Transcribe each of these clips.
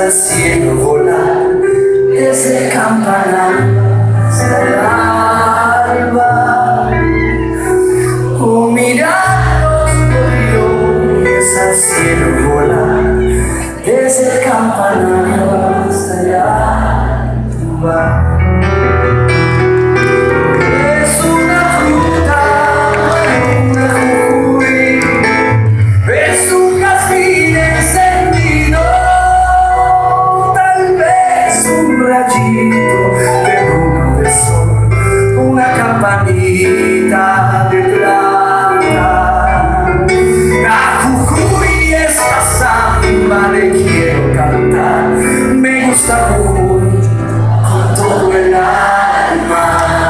al cielo volar, desde el campanario hasta el alba. O mirar los gorriones al cielo volar, desde el campanario hasta el alba. De luna de sol, una campanita de plata. A Jujuy esta samba le quiero cantar. Me gusta Jujuy con todo el alma.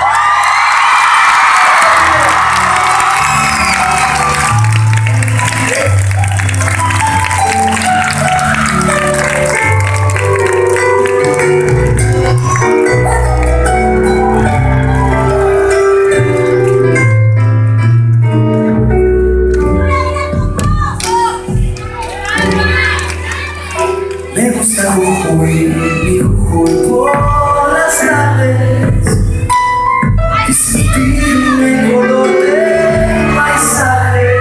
Me gusta Jujuy, mi Jujuy por las tardes, y sentirme el color del paisaje,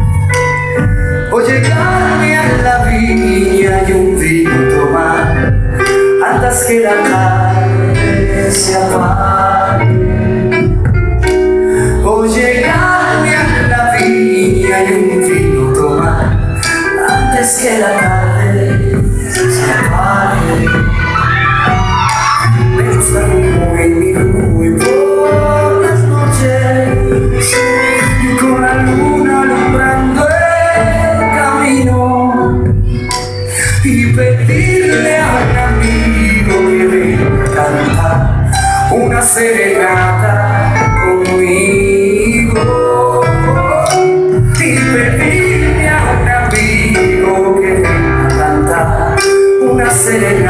o llegarme a la viña y un vino tomar antes que la tarde se apague, o llegarme a la viña y un vino tomar antes que la tarde se apague. Me gusta mi Jujuy por las noches, y con la luna alumbrando el camino, y pedirle a un amigo que venga a cantar una serenata conmigo, y pedirle a un amigo que venga a cantar una serenata.